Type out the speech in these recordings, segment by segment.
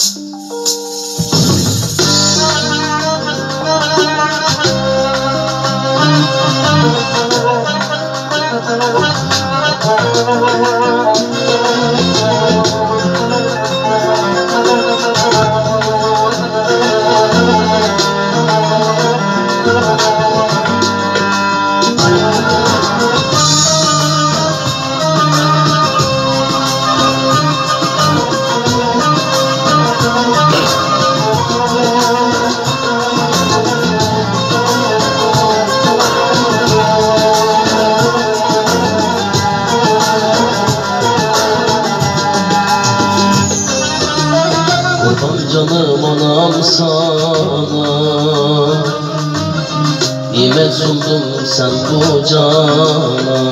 Canım anam sana, nimet sundun sen bu cana.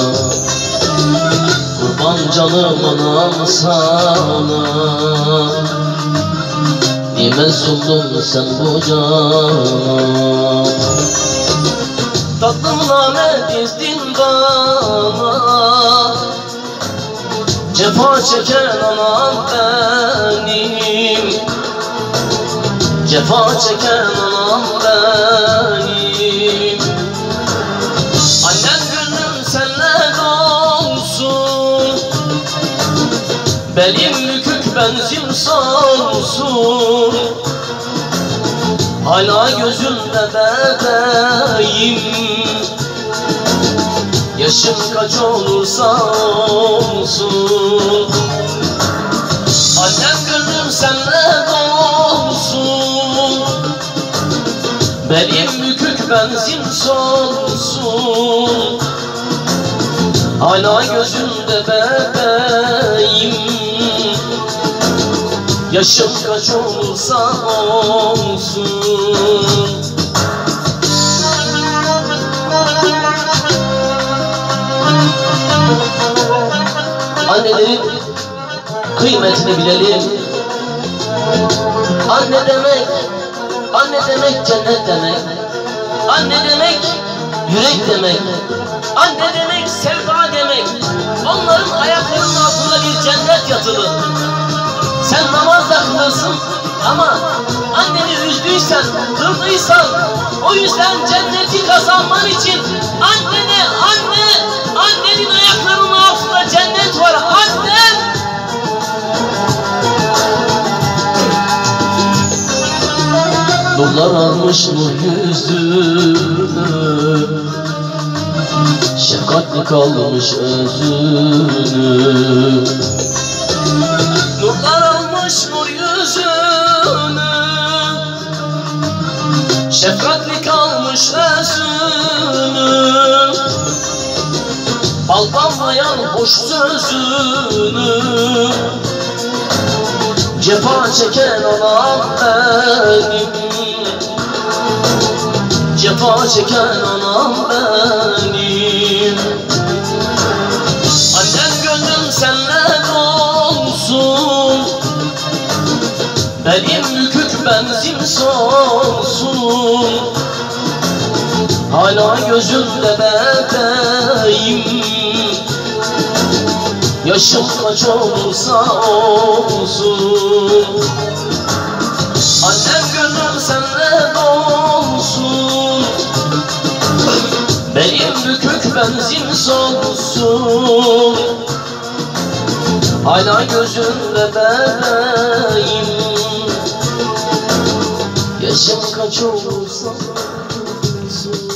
Kurban canım anam sana, nimet sundun sen bu cana. Tatlım lanet dizdin bana, cefa çeken anam benim, cefa çeken anam benim. Annem gönlüm senle dolsun, belim bükük benzin solsun. Hala gözümde bebeğim, yaşım kaç olursa olsun. Annem gönlüm senle dolsun, belim bükük benzin solsun. Hala gözümde bebeğim, yaşım kaç olursa olsun. Annelerin kıymetini bilelim. Anne demek, anne demek cennet demek. Anne demek yürek demek. Anne demek sevda demek. Onların ayaklarının altında bir cennet yatılı. Sen namaz da kılırsın ama anneni üzdüysen, kırdıysan, o yüzden cenneti kazanman için annene, annenin ayaklarının altında cennet var. Annem! Nurlar almış nur yüzünü, şefkatli kalmış özünü. Nurlar almış nur yüzünü, şefkatli kalmış özünü. Bal damlayan hoş sözünü, cefa çeken anam benim, cefa çeken anam benim. Annem gönlüm senle dolsun, belim bükük benzin solsun. Hala gözümde bebeğim, yaşım kaç olursa olsun. Annem gönlüm senle dolsun, belim bükük benzin solsun. Hala gözümde bebeğim, yaşım kaç olursa olsun.